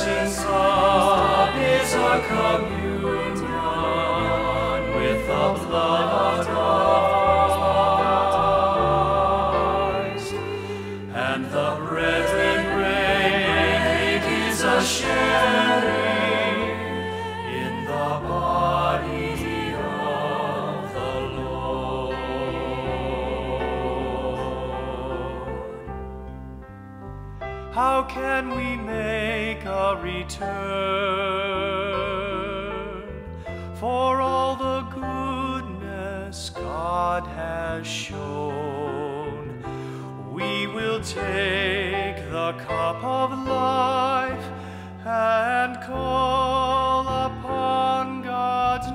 blessings of is our communion with the blood of Christ, and the bread we break is a sharing in the body of the Lord. How can we make a return for all the goodness God has shown? We will take the cup of life and call upon God's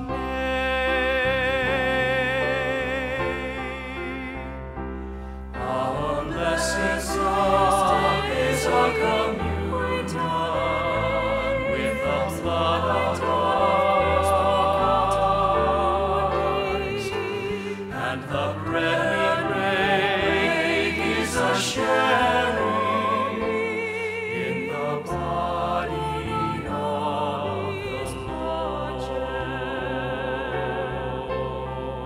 name. Our blessings of is our communion with the blood of Christ, and the bread we break is a sharing in the body of the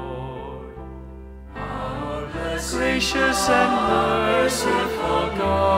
Lord. Our gracious and merciful God,